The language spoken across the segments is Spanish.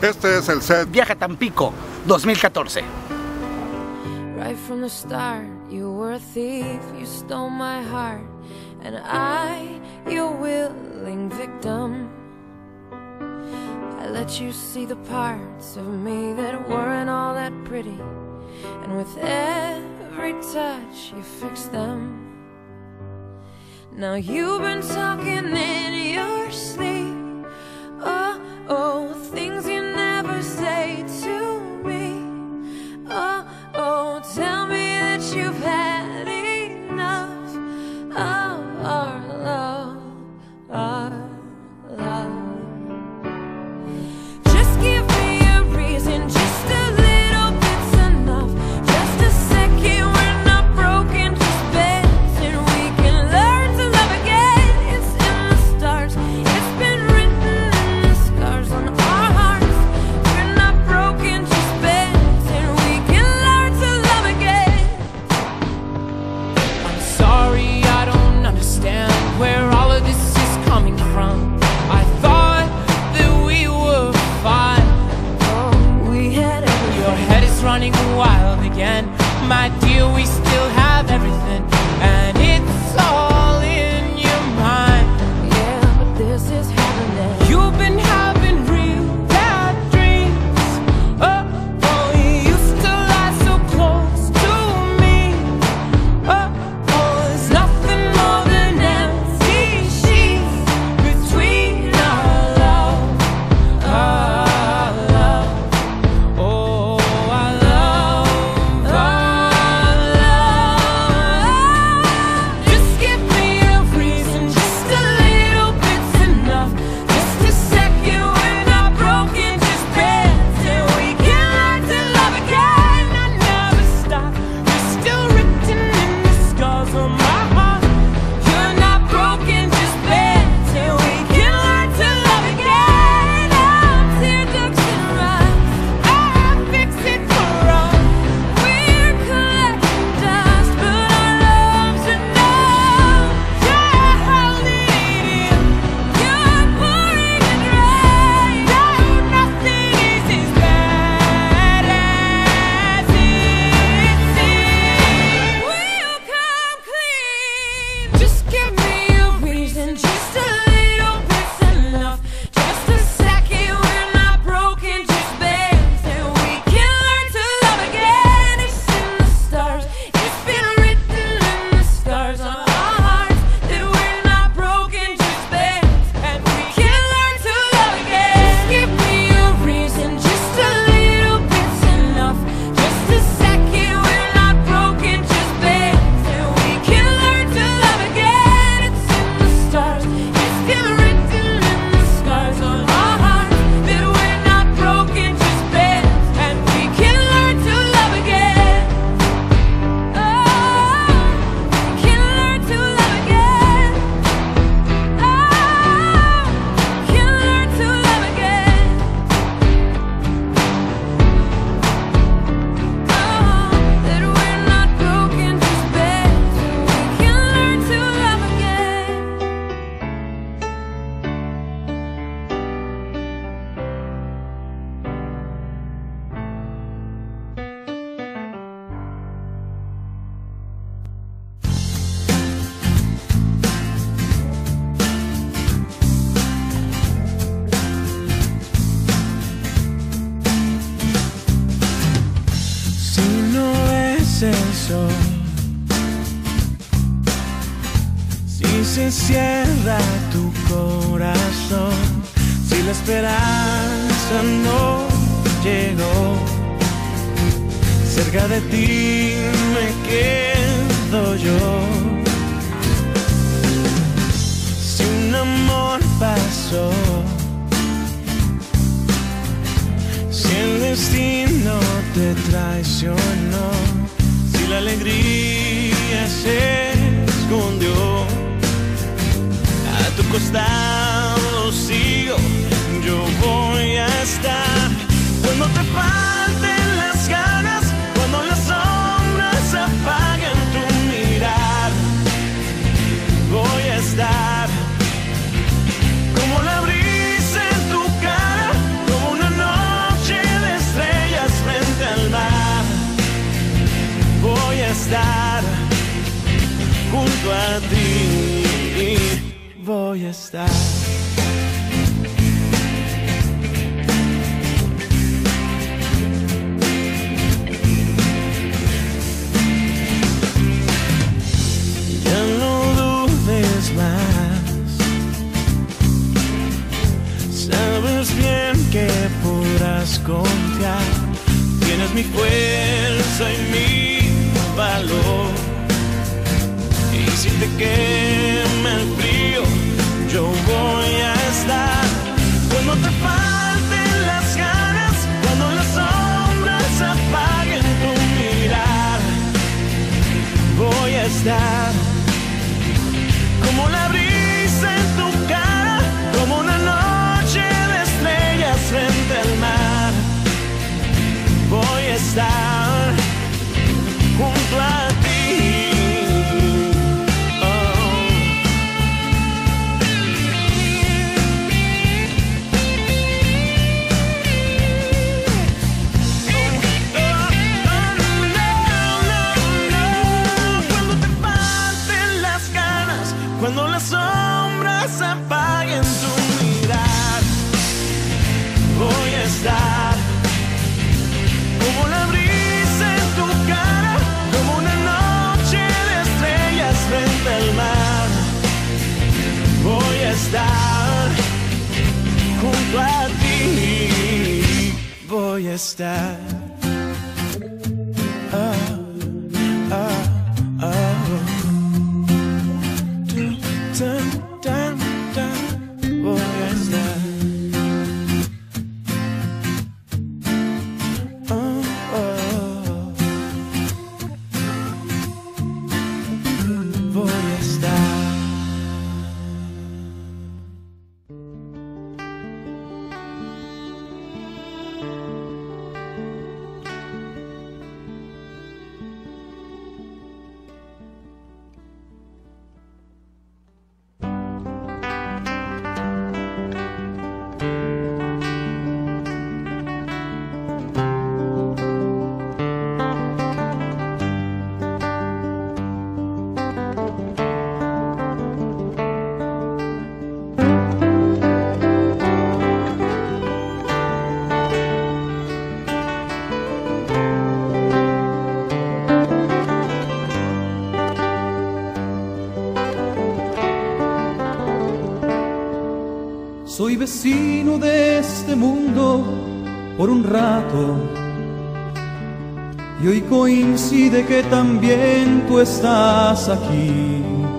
Este es el set Viaje a Tampico 2014. Right from the start, you were a thief, you stole my heart, and I, your willing victim. I let you see the parts of me that weren't all that pretty, and with every touch you fixed them. Now you've been talking in your sleep, oh, oh, things you never say to me, oh, oh, tell me that you've had enough of our love, our love. Just give me a reason, just a little bit's enough. Just a second, we're not broken, just bends, and we can learn to love again. It's in the stars, it's been written in the scars on our hearts. We're not broken, just bends, and we can learn to love again. I'm sorry, I don't understand where all of this is coming from. I thought that we were fine. Oh, we had everything. Your head is running wild again. My dear, we still have everything, and it's all in your mind. Yeah, but this is happening. You've been having real bad dreams. Oh, oh, you used to lie so close to me. Oh, oh, there's nothing more than empty sheets between our love, our love. Oh, our love, our love. Just give me a reason, just a little bit's enough. Just a second, we're not broken, just bends, and we can learn to love again. I never stop, you're still written in the scars on my heart. You're not broken, just bends, and we can learn to love again. Now tear ducts and rocks, I fix it for us. We're collecting dust, but our love's enough. You're holding it in, you're pouring it right. No, nothing is as bad as it seems. We'll come clean. Just give me a reason, just a little bit's enough. Just a second, we're not broken, just bends, and we can learn to love again. It's in the stars, it's been written in the scars on our hearts that we're not broken, just bends, and we can learn to love again. Just give me a reason, just a little bit's enough. Just a second, we're not broken, just bends, and we can learn to love again. It's in the stars, it's been written in the scars on our hearts that we're not broken, just bends, and we can learn to love again. Oh, we can learn to love again. Oh, we can learn to love again. Oh, that we're not broken, just bends, and we can learn to love again. Si no es el sol, si se cierra tu corazón, si la esperanza no llegó, cerca de ti me quedo yo. Si un amor pasó, si el destino te traicionó, si la alegría se escondió, a tu costado sigo, yo voy a estar. Cuando te falten las ganas, cuando las sombras apaguen tu mirar, voy a estar. Como la brisa en tu cara, como una noche junto a ti voy a estar. Ya no dudes más, sabes bien que podrás confiar. Tienes mi fuerza y mi valor, y si te quema el frío, yo voy a estar. Cuando te falten las ganas, cuando las sombras apaguen tu mirar, voy a estar. Como la brisa en tu cara, como una noche de estrellas frente al mar, voy a estar junto a ti. Cuando te falten las ganas, cuando las sombras apaguen tu mirar, voy a estar. Como la brisa en tu cara, como una noche de estrellas frente al mar, voy a estar junto a ti, voy a estar. Voy a estar. Voy a estar. Soy vecino de este mundo por un rato, y hoy coincide que también tú estás aquí.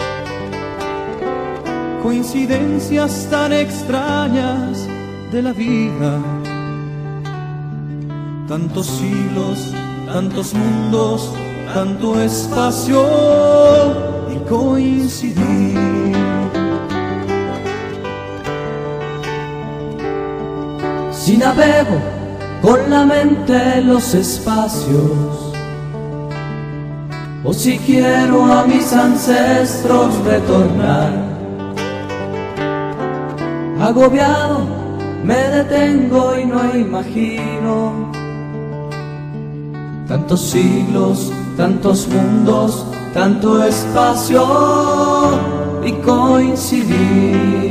Coincidencias tan extrañas de la vida, tantos siglos, tantos mundos, tanto espacio y coincidir. Si navego con la mente en los espacios, o si quiero a mis ancestros retornar, agobiado me detengo y no imagino tantos siglos, tantos mundos, tanto espacio y coincidir.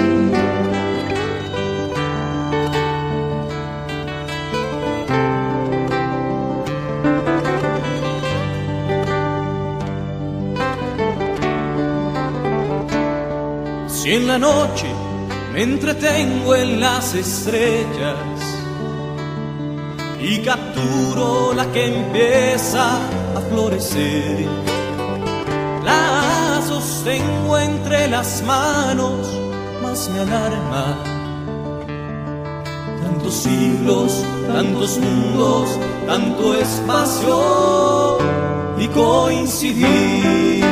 Si en la noche me entretengo en las estrellas y capturo la que empieza a florecer, la sostengo entre las manos, mas me alarma tantos siglos, tantos mundos, tanto espacio y coincidir.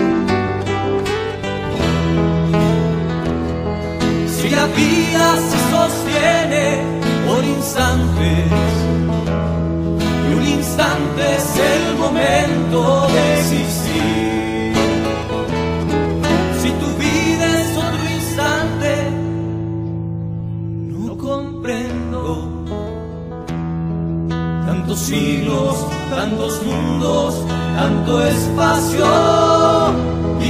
Si la vida se sostiene por instantes, y un instante es el momento de existir. Si tu vida es otro instante, no comprendo tantos siglos, tantos mundos, tanto espacio y